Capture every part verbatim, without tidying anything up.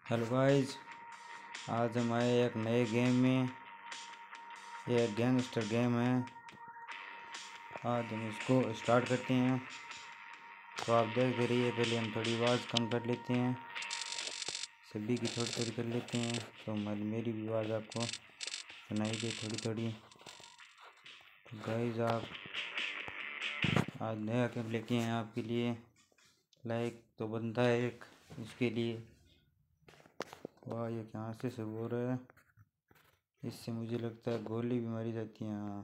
Hello guys, आज हम आए एक नए गेम में। ये एक गैंगस्टर गेम है। आज हम इसको स्टार्ट करते हैं। तो आप देखते रहिए। पहले हम थोड़ी आवाज़ कम कर लेते हैं, सभी की थोड़ी थोड़ी कर लेते हैं, तो हमारी मेरी भी आवाज़ आपको सुनाई दे थोड़ी थोड़ी। तो गाइस, आप आज नया गेम लेके हैं आपके लिए। लाइक तो बनता है एक इसके लिए। वाह, ये कहाँ से शुरू हो रहा है? इससे मुझे लगता है गोली भी मारी जाती है। हाँ,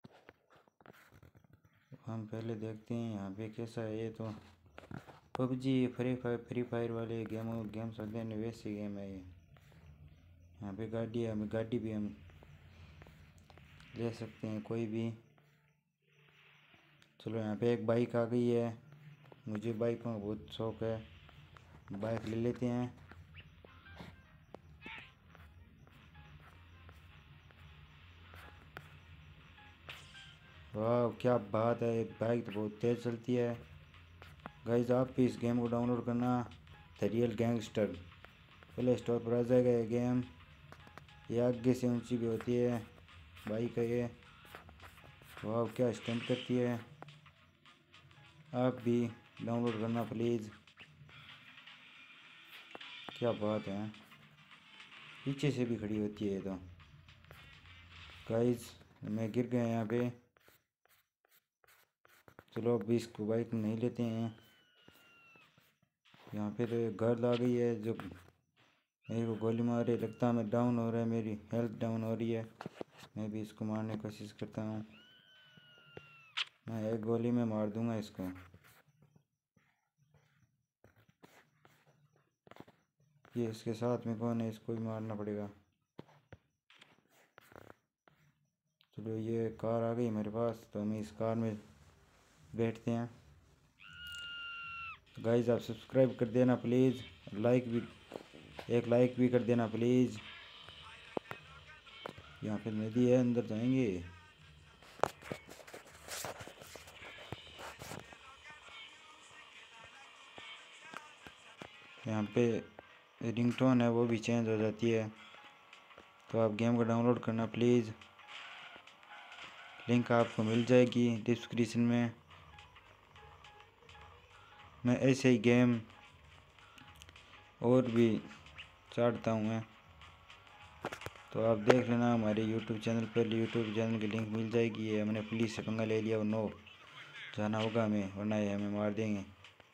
हम पहले देखते हैं यहाँ पे कैसा है। ये तो PUBG free fire free fire वाले गेम गेम्स होते हैं, वैसे गेम है ये। यहाँ पे गाड़ी है, हमें गाड़ी भी हम ले सकते हैं कोई भी। चलो, यहाँ पे एक बाइक आ गई है। मुझे बाइकों का बहुत शौक है, बाइक ले लेते हैं। वाह, क्या बात है! बाइक तो बहुत तेज़ चलती है। गाइस, आप भी इस गेम को डाउनलोड करना, the real gangster. Play store पर आ जाएगा ये गेम। ये आगे से ऊंची भी होती है बाइक है ये। वाह, क्या स्टंट करती है! आप भी डाउनलोड करना प्लीज़। क्या बात है! पीछे से भी खड़ी होती है ये तो। गाइस, मैं गिर गया यहाँ पे। चलो, अब इसको बाइक नहीं लेते हैं। यहाँ पे तो एक गर्ल आ गई है जो मेरे को गोली मार रही है। लगता है मैं डाउन हो रहा है, मेरी हेल्थ डाउन हो रही है। मैं भी इसको मारने की कोशिश करता हूँ। मैं एक गोली में मार दूंगा इसको। ये इसके साथ में कौन है? इसको भी मारना पड़ेगा। चलो, ये कार आ गई मेरे पास, तो हम इस कार में बैठते हैं। गाइस, आप सब्सक्राइब कर देना प्लीज़, लाइक भी एक लाइक भी कर देना प्लीज़। यहाँ पे नदी है, अंदर जाएंगे। यहाँ पे रिंगटोन है, वो भी चेंज हो जाती है। तो आप गेम को डाउनलोड करना प्लीज़। लिंक आपको मिल जाएगी डिस्क्रिप्शन में। मैं ऐसे ही गेम और भी चाटता हूँ मैं। तो आप देख लेना हमारे यूट्यूब चैनल पर। यूट्यूब चैनल की लिंक मिल जाएगी। ये हमने पुलिस से पंगा ले लिया और नो जाना होगा हमें, वरना ये हमें मार देंगे।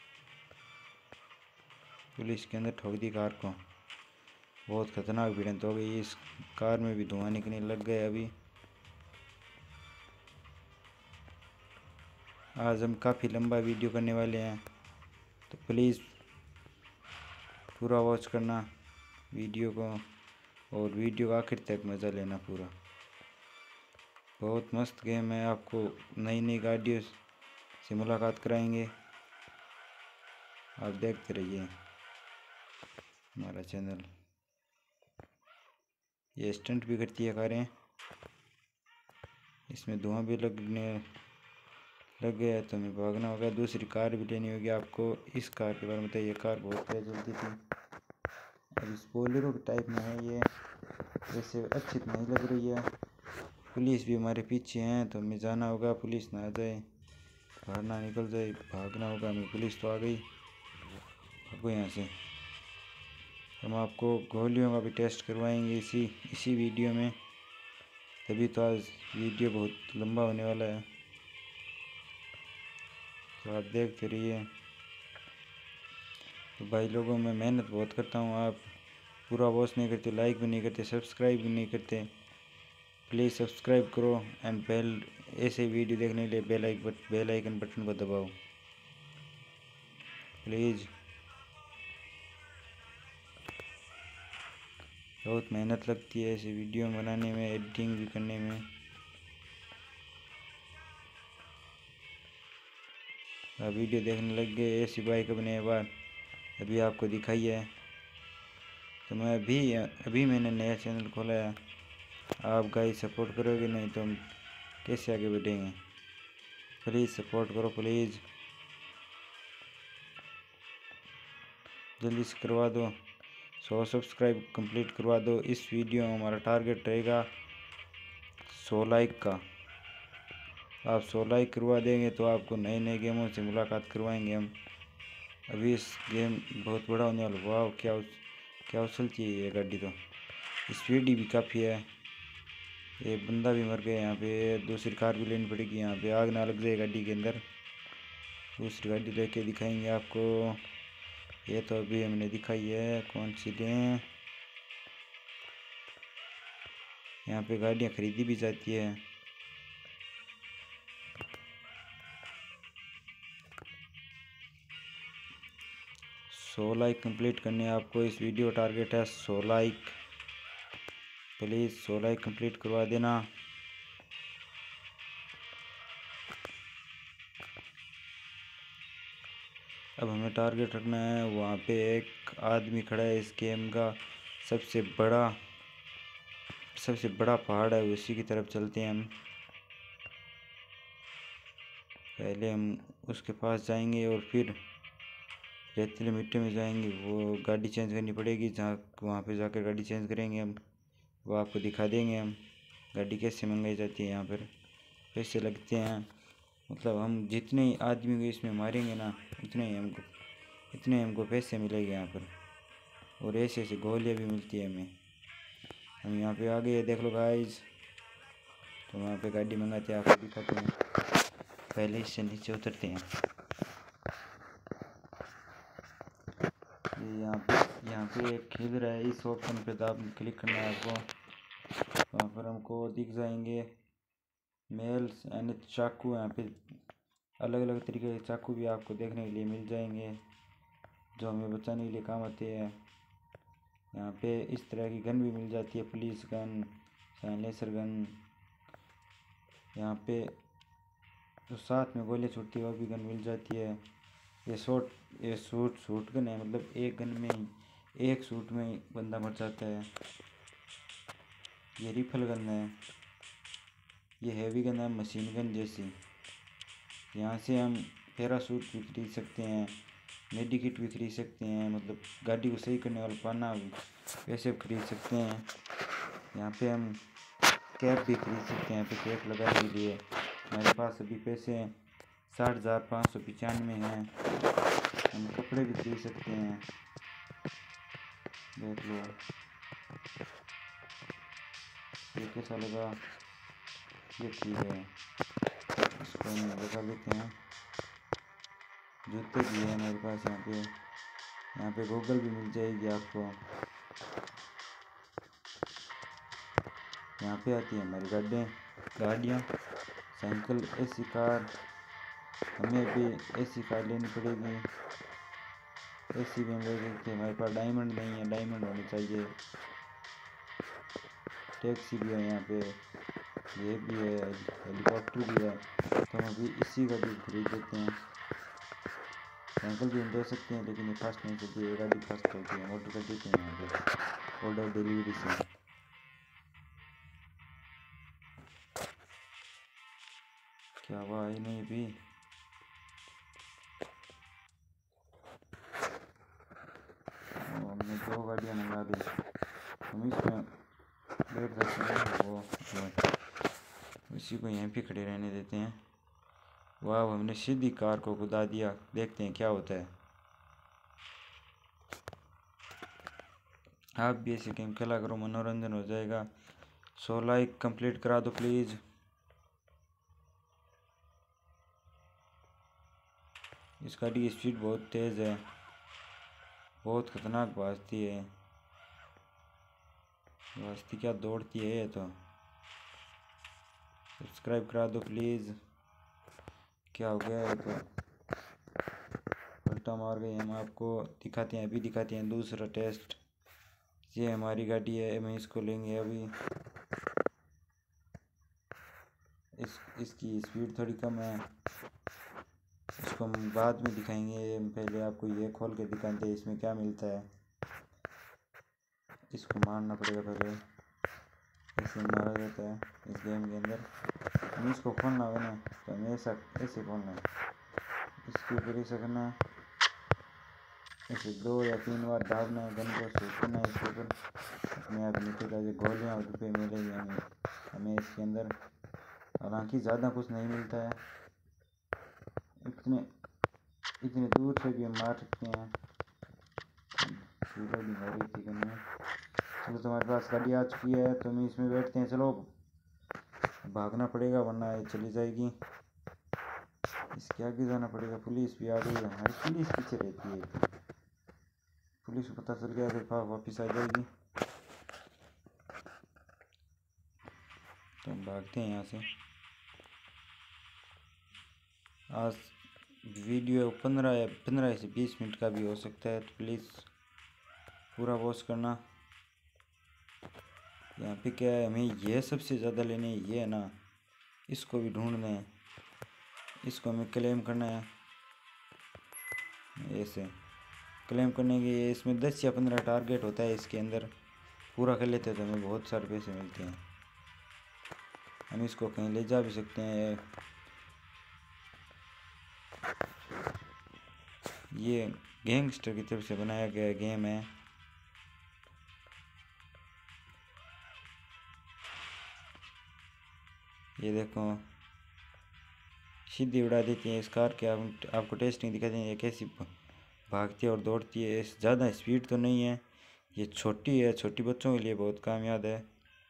पुलिस के अंदर ठोक दी कार को। बहुत खतरनाक भिड़ंत हो गई। इस कार में भी धुआं निकलने लग गया अभी। आज हम काफ़ी लंबा वीडियो करने वाले हैं, तो प्लीज़ पूरा वॉच करना वीडियो को, और वीडियो का आखिर तक मज़ा लेना पूरा। बहुत मस्त गेम है। आपको नई नई गाड़ियों से मुलाकात कराएंगे। आप देखते रहिए हमारा चैनल। ये स्टंट भी करती है कारें, इसमें धुआं भी लगने लग गया है, तो हमें भागना होगा। दूसरी कार भी लेनी होगी आपको। इस कार के बारे में बताइए। कार बहुत तेज चलती थी। अब इस बोलेरो के टाइप में है ये, वैसे अच्छी तो नहीं लग रही है। पुलिस भी हमारे पीछे हैं, तो हमें जाना होगा, पुलिस ना आ जाए, बाहर ना निकल जाए, भागना होगा हमें। पुलिस तो आ गई, भागो यहाँ से। हम आपको गोलियों का भी टेस्ट करवाएंगे इसी इसी वीडियो में। तभी तो आज वीडियो बहुत लंबा होने वाला है, तो आप देखते रहिए। तो भाई लोगों, मैं मेहनत बहुत करता हूँ, आप पूरा वॉच नहीं करते, लाइक भी नहीं करते, सब्सक्राइब भी नहीं करते। प्लीज़ सब्सक्राइब करो एंड बेल ऐसे वीडियो देखने के लिए bell icon bell icon button को दबाओ प्लीज़। बहुत मेहनत लगती है ऐसे वीडियो बनाने में, एडिटिंग भी करने में। आप वीडियो देखने लग गए। ऐसी बाइक अपने बार अभी आपको दिखाई है। तो मैं अभी अभी मैंने नया चैनल खोला है। आप गाइस सपोर्ट करोगे, नहीं तो हम कैसे आगे बढ़ेंगे? प्लीज़ सपोर्ट करो प्लीज़, जल्दी से करवा दो। सौ सब्सक्राइब कंप्लीट करवा दो। इस वीडियो में हमारा टारगेट रहेगा सौ लाइक का। आप सौ लाइक करवा देंगे तो आपको नए नए गेमों से मुलाकात करवाएंगे हम। अभी इस गेम बहुत बड़ा होने वाला। वाह, क्या उस, क्या उछलती है ये गाड़ी, तो स्पीड भी काफ़ी है। एक बंदा भी मर गया यहाँ पे। दूसरी कार भी लेनी पड़ेगी, यहाँ पे आग ना लग जाए गाड़ी के अंदर। दूसरी गाड़ी लेके दिखाएंगे आपको। ये तो अभी हमने दिखाई है, कौन सी लें। यहाँ पे गाड़ियाँ खरीदी भी जाती है। सौ लाइक कंप्लीट करने आपको। इस वीडियो टारगेट है सौ लाइक। प्लीज़ सौ लाइक कंप्लीट करवा देना। अब हमें टारगेट रखना है, वहाँ पे एक आदमी खड़ा है इस गेम का सबसे बड़ा सबसे बड़ा पहाड़ है, उसी की तरफ चलते हैं हम। पहले हम उसके पास जाएंगे और फिर रेतीले मिट्टी में जाएंगे। वो गाड़ी चेंज करनी पड़ेगी, जहाँ वहाँ पे जाकर गाड़ी चेंज करेंगे हम। वो आपको दिखा देंगे हम गाड़ी कैसे मंगाई जाती है। यहाँ पर पैसे लगते हैं, मतलब हम जितने आदमी को इसमें मारेंगे ना उतने ही हमको इतने हमको पैसे मिलेंगे यहाँ पर। और ऐसे ऐसे गोलियाँ भी मिलती है हमें। हम यहाँ पे आ गए, देख लो गाइस। तो वहाँ पे गाड़ी मंगाते हैं, आपको दिखाते हैं। पहले इससे नीचे उतरते हैं। ये यहाँ पे यहाँ पे एक खिल रहा है, इस ऑप्शन पे दाब क्लिक करना है आपको। वहाँ पर हमको दिख जाएंगे मेल्स यानी चाकू। यहाँ पे अलग अलग तरीके के चाकू भी आपको देखने के लिए मिल जाएंगे, जो हमें बचाने के लिए काम आते हैं। यहाँ पे इस तरह की गन भी मिल जाती है, पुलिस गन, साइलेंसर गन। यहाँ पे जो साथ में गोलियाँ छूटती है वो भी गन मिल जाती है। ये शॉट ये शूट शूट गन है, मतलब एक गन में ही एक शूट में ही बंदा मर जाता है। ये रिफल गन है। ये हैवी गन है, मशीन गन जैसी। यहाँ से हम पैराशूट भी खरीद सकते हैं, मेडिकिट भी खरीद सकते हैं, मतलब गाड़ी को सही करने वाला पाना वैसे खरीद सकते हैं। यहाँ पे हम कैप भी खरीद सकते हैं, यहाँ पे कैप लगाने के लिए। हमारे पास अभी पैसे हैं साठ हज़ार पाँच सौ पचानवे हैं। हम कपड़े भी खरीद सकते हैं, देख लो। ये कैसा लगा? ये ठीक है, इसको हम लगा लेते हैं। जूते भी है हमारे पास यहाँ पे। यहाँ पे गूगल भी मिल जाएगी आपको। यहाँ पे आती है हमारी गाड़ियाँ गाड़ियाँ साइकिल, एसी कार। हमें भी एसी कार लेनी पड़ेगी। एसी भी हम ले सकते हैं। हमारे पास डायमंड नहीं है, डायमंड होनी चाहिए। टैक्सी भी है यहाँ पे, ये भी है, हेलीकॉप्टर भी है। तो हम अभी इसी गाड़ी खरीद लेते हैं। साइकिल भी हम ले सकते हैं, लेकिन ये फास्ट नहीं चलती है, गाड़ी फास्ट चलती है। ऑर्डर कर देते हैं यहाँ पे, ऑर्डर डिलीवरी से। क्या हुआ? ही नहीं भी। हमने दो गाड़ियाँ मंगा ली, हम इसमें बैठ सकते हैं। वो उसी को यहीं पे खड़े रहने देते हैं। वाह, हमने सीधी कार को कुदा दिया। देखते हैं क्या होता है। आप भी ऐसे गेम खेला करो, मनोरंजन हो जाएगा। सौ लाइक कंप्लीट करा दो प्लीज़। इस गाड़ी की स्पीड बहुत तेज़ है, बहुत खतरनाक भागती है। भागती क्या, दौड़ती है ये तो। सब्सक्राइब करा दो प्लीज़। क्या हो गया है? तो उल्टा मार गए। हम आपको दिखाते हैं, अभी दिखाते हैं दूसरा टेस्ट। ये हमारी गाड़ी है, हम इसको लेंगे अभी। इस इसकी स्पीड थोड़ी कम है, इसको हम बाद में दिखाएंगे। पहले आपको ये खोल के दिखाते हैं इसमें क्या मिलता है। इसको मारना पड़ेगा पहले, ऐसे मारा जाता है इस गेम के अंदर। हम इसको खोलना होगा ना, तो हमें ऐसा ऐसे खोलना है, इसके ऊपर ऐसा करना। ऐसे दो या तीन बार दाबना है, गन को शूट करना है इसके ऊपर, अपने आप निकलेगा। जो गोलियाँ और रुपये मिलेंगे हमें हमें इसके अंदर। हालांकि ज़्यादा कुछ नहीं मिलता है, इतने इतने दूर से भी हम मार सकते हैं। रीलोडिंग हो रही थी करने। चलो तुम्हारे पास गाड़ी आ चुकी है, तो हम इसमें बैठते हैं। चलो भागना पड़ेगा वरना ये चली जाएगी। इसके आगे जाना पड़ेगा। पुलिस भी आ गई है, हमारी पुलिस पीछे रहती है। पुलिस को पता चल गया फिर वापस आ जाएगी। तो हम भागते हैं यहाँ से। आज वीडियो पंद्रह या पंद्रह से बीस मिनट का भी हो सकता है, तो प्लीज़ पूरा वॉच करना। यहाँ पे क्या है, हमें ये सबसे ज़्यादा लेने ये है ना, इसको भी ढूंढना है, इसको हमें क्लेम करना है। ऐसे क्लेम करने के इसमें दस या पंद्रह टारगेट होता है, इसके अंदर पूरा कर लेते हैं तो हमें बहुत सारे पैसे मिलते हैं। हम इसको कहीं ले जा भी सकते हैं। ये गैंगस्टर की तरफ से बनाया गया गेम है। ये देखो सीधी उड़ा देती है इस कार के। आप, आपको टेस्टिंग दिखा देंगे कैसी भागती है और दौड़ती है। ज़्यादा स्पीड तो नहीं है, ये छोटी है, छोटी बच्चों के लिए बहुत कामयाब है।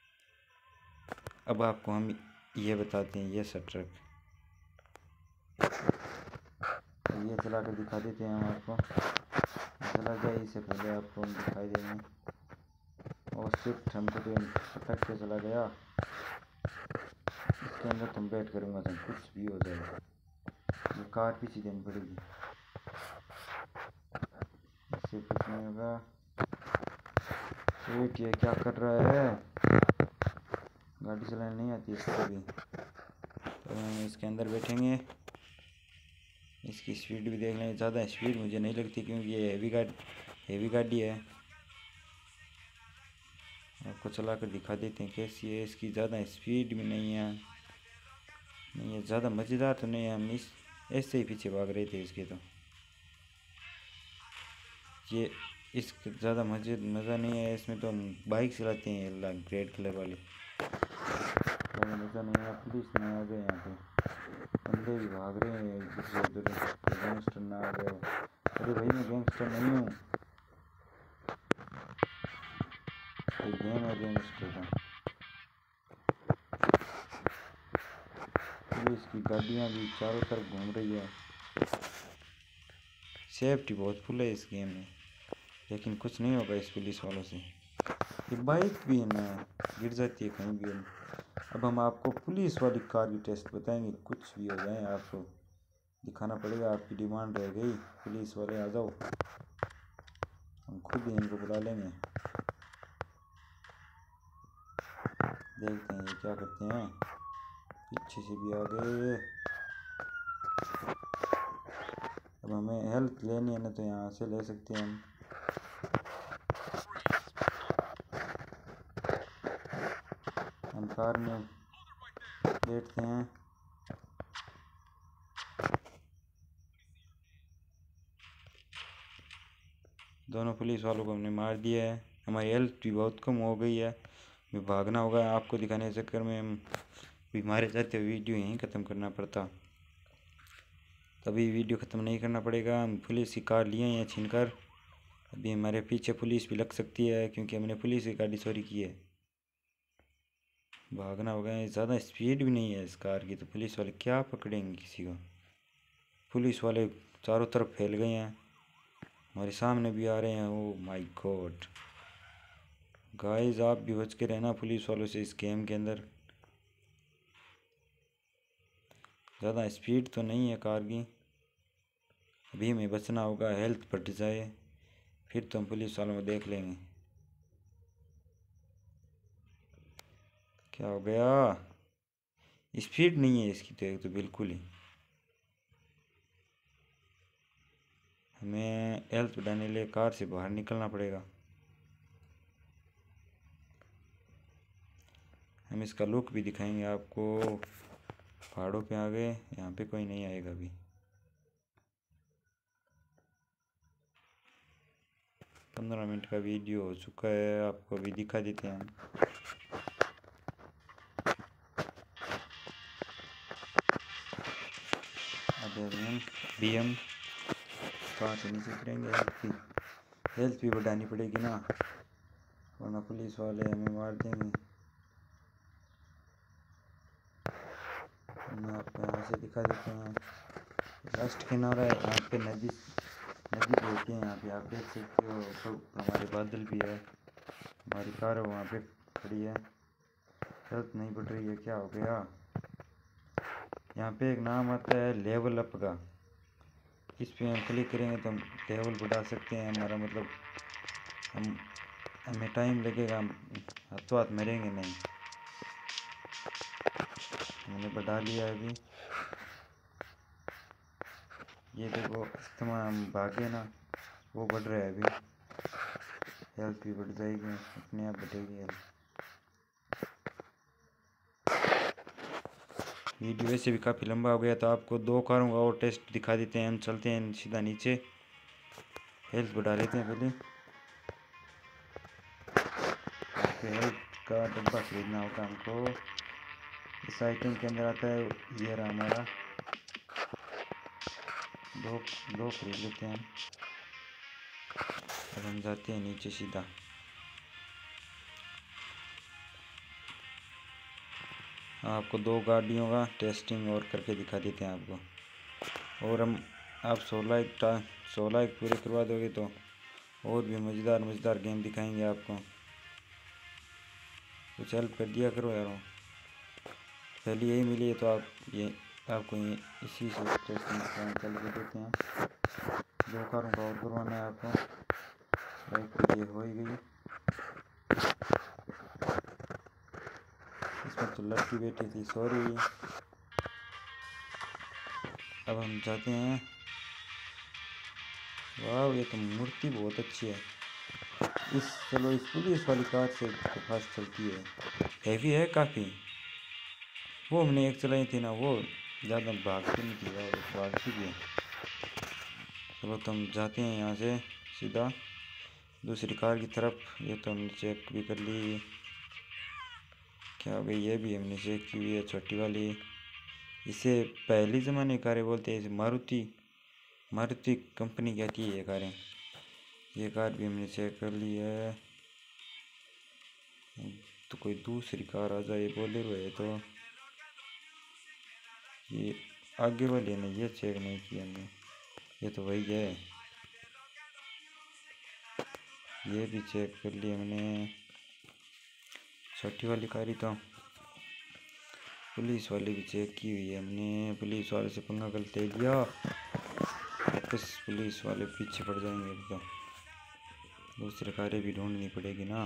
अब आपको हम ये बताते हैं, ये सब ट्रक ये चला कर दिखा देते हैं हम आपको। चला जाए इससे पहले आपको हम दिखाई देंगे। और स्विफ्ट हम तो फटक से चला गया। इसके अंदर तुम बैठ करूँगा तो कुछ भी हो जाएगा। ये कार पीछे देनी पड़ेगी, इससे कुछ नहीं होगा। स्विफ्ट ये क्या कर रहा है, गाड़ी चलाने नहीं आती इसको भी। तो हम इसके अंदर बैठेंगे, इसकी स्पीड भी देख लें। ज़्यादा स्पीड मुझे नहीं लगती क्योंकि ये हेवी गाड़ी हेवी गाड़ी है। आपको चला कर दिखा देते हैं कैसी है। इसकी ज़्यादा स्पीड भी नहीं है, नहीं है ज़्यादा मज़ेदार तो नहीं है। हम इस ऐसे ही पीछे भाग रहे थे इसके। तो ये इसके ज़्यादा मज़े मज़ा नहीं है इसमें। तो हम बाइक चलाते हैं रेड कलर वाली, तो मज़ा नहीं है। पुलिस नहीं आ गए, यहाँ पे बंदे भी भाग रहे हैं एक दूसरे उधर। गैंगस्टर ना आ गए। अरे भाई मैं गैंगस्टर नहीं हूँ, ये गेम है गैंगस्टर का। पुलिस की गाड़ियाँ भी चारों तरफ घूम रही है। सेफ्टी बहुत फुल है इस गेम में, लेकिन कुछ नहीं होगा इस पुलिस वालों से। ये बाइक भी है ना, गिर जाती है कहीं भी। अब हम आपको पुलिस वाली कार की टेस्ट बताएंगे। कुछ भी हो जाए आपको दिखाना पड़ेगा, आपकी डिमांड रह गई। पुलिस वाले आ जाओ, हम खुद ही इनको बुला लेंगे। देखते हैं ये क्या करते हैं। पीछे से भी आ गए। अब हमें हेल्प लेनी है ना, तो यहाँ से ले सकते हैं हम। हम कार में बैठते हैं। दोनों पुलिस वालों को हमने मार दिया है। हमारी हेल्थ भी बहुत कम हो गई है। भी भागना होगा, आपको दिखाने के चक्कर में हम भी मारे जाते हुए वीडियो यहीं ख़त्म करना पड़ता। तभी वीडियो ख़त्म नहीं करना पड़ेगा। हम पुलिस की कार लिए हैं छीन कर। अभी हमारे पीछे पुलिस भी लग सकती है क्योंकि हमने पुलिस की गाड़ी चोरी की है। भागना होगा, ज़्यादा स्पीड भी नहीं है इस कार की, तो पुलिस वाले क्या पकड़ेंगे किसी को। पुलिस वाले चारों तरफ फैल गए हैं, हमारे सामने भी आ रहे हैं। ओ माय गॉड गाइस, आप भी बच के रहना पुलिस वालों से इस गेम के अंदर। ज़्यादा स्पीड तो नहीं है कार की, अभी हमें बचना होगा। हेल्थ बढ़ जाए फिर तो हम पुलिस वालों को देख लेंगे। क्या हो गया, स्पीड नहीं है इसकी तो एक तो बिल्कुल ही। हमें हेल्थ बढ़ाने के लिए कार से बाहर निकलना पड़ेगा। हम इसका लुक भी दिखाएंगे आपको। पहाड़ों पे आ गए, यहाँ पे कोई नहीं आएगा अभी। पंद्रह मिनट का वीडियो हो चुका है, आपको अभी दिखा देते हैं हम। अब हम भी हम कहाँ से नीचे उतरेंगे, हेल्थ भी हेल्थ भी बढ़ानी पड़ेगी ना, वरना पुलिस वाले हमें मार देंगे। मैं आपको यहाँ से दिखा देते हैं, लास्ट किनारा है, यहाँ पे नदी नदी बहती है, यहाँ पे आप देख सकते हो। ऊपर हमारे बादल भी है, हमारी कार है वहाँ पे खड़ी है। हेल्थ नहीं बढ़ रही है, क्या हो गया। यहाँ पे एक नाम आता है लेवल अप का, इस पे हम क्लिक करेंगे तो हम लेवल बढ़ा सकते हैं। हमारा मतलब हम हमें टाइम लगेगा, हम हाथों हाथ मरेंगे नहीं। मैंने बढ़ा लिया है अभी, ये देखो इस्तेमाल हम भागे ना, वो बढ़ रहा है अभी। हेल्थ भी बढ़ जाएगी, अपने आप बढ़ेगी हेल्थ। वीडियो वैसे भी काफ़ी लंबा हो गया, तो आपको दो कारों का और टेस्ट दिखा देते हैं। हम चलते हैं सीधा नीचे, हेल्थ बढ़ा लेते हैं पहले। हेल्थ का डब्बा खरीदना होता है हमको, इस आइटम के अंदर आता है। ये रहा हमारा, दो दो खरीद लेते हैं हम। अब हम जाते हैं नीचे सीधा। आपको दो गाड़ियों का टेस्टिंग और करके दिखा देते हैं आपको। और हम आप सोलह एक सोलह एक पूरे करवा दोगे तो और भी मज़ेदार मज़ेदार गेम दिखाएंगे आपको। कुछ हेल्प कर दिया करो यार, पहले यही मिली है तो आप ये आपको ये इसी से टेस्टिंग चल के देते हैं। दो कारों का और करवाना है आपको, एक ये हो ही गई। इसमें तो लड़की बैठी थी, सॉरी। अब हम जाते हैं। वाह, ये तो मूर्ति बहुत अच्छी है। इस चलो इस पुलिस वाली कार से तो फास्ट चलती है, हैवी है काफ़ी। वो हमने एक चलाई थी ना, वो ज़्यादा भागती नहीं थी, भागती भी है। चलो तो हम जाते हैं यहाँ से सीधा दूसरी कार की तरफ। ये तो हमने चेक भी कर ली, क्या हो गई, ये भी हमने चेक की हुई है छोटी वाली। इसे पहले ज़माने की कारें बोलते हैं, इसे मारुति मारुति कंपनी की आती है ये कारें। ये कार भी हमने चेक कर ली है। तो कोई दूसरी कार आ जाए, बोलेरो है तो ये आगे वाली ने ये चेक नहीं किया हमने, ये तो वही है। ये भी चेक कर लिया हमने, छोटी वाली कार। तो पुलिस वाली भी चेक की हुई है हमने, पुलिस वाले से पंगा गलत ले लिया, वापस पुलिस वाले पीछे पड़ जाएंगे। तो दूसरी कारें भी ढूंढनी पड़ेगी ना,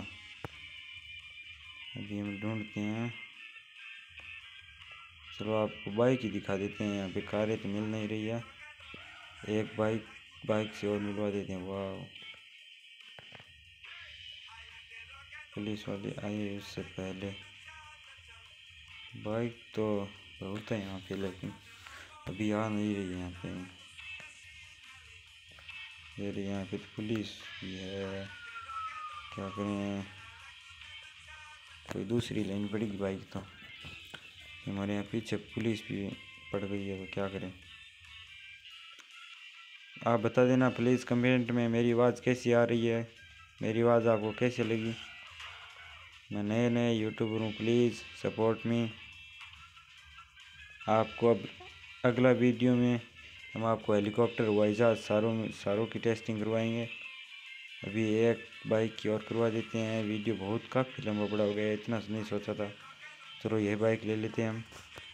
अभी हम ढूंढते हैं। चलो आपको बाइक ही दिखा देते हैं, यहाँ पे कारें तो मिल नहीं रही है। एक बाइक बाइक से और मिलवा देते हैं। वाह, पुलिस वाले आए उससे पहले। बाइक तो बहुत है यहाँ पे, लेकिन अभी आ नहीं रही है यहाँ पे। ये रही यहाँ पे तो पुलिस भी है, क्या करें, कोई दूसरी लेनी पड़ेगी बाइक। तो हमारे यहाँ पीछे पुलिस भी पड़ गई है, तो क्या करें। आप बता देना प्लीज़ कमेंट में मेरी आवाज़ कैसी आ रही है, मेरी आवाज़ आपको कैसी लगी। मैं नए नए यूट्यूबर हूँ, प्लीज़ सपोर्ट मी। आपको अब अगला वीडियो में हम आपको हेलीकॉप्टर हवाई जहाज़ सारों में सारों की टेस्टिंग करवाएंगे। अभी एक बाइक की और करवा देते हैं। वीडियो बहुत काफ़ी लंबा बड़ा हो गया, इतना नहीं सोचा था। चलो ये बाइक ले लेते हैं हम,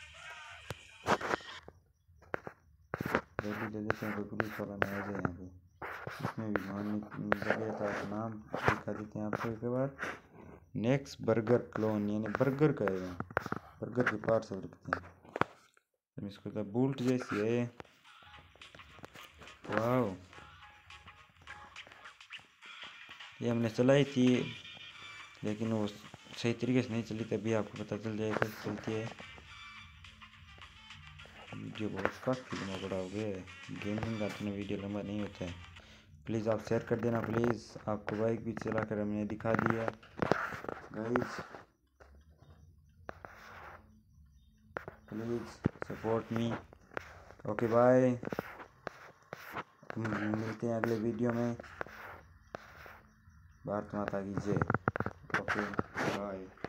जल्दी ले लेते हैं, कोई पुलिस वाला ना आ जाए यहाँ पे। इसमें भी मान जगह का नाम दिखा देते हैं आपको एक बार। नेक्स्ट बर्गर क्लोन, यानी बर्गर का है, बर्गर के पार्सल रखते हैं हम इसको। तो बुल्ट जैसी है, वाह। ये हमने चलाई थी लेकिन वो सही तरीके से नहीं चली, तभी आपको पता चल जाएगा कैसे चलती है। वीडियो बहुत काफ़ी लंबा बड़ा हो गया है, गेमिंग का इतना वीडियो लंबा नहीं होता है। प्लीज़ आप शेयर कर देना प्लीज़। आपको बाइक भी चला कर हमने दिखा दिया guys, please support me. Okay bye, मिलते हैं अगले वीडियो में। भारत माता की जय। Okay bye.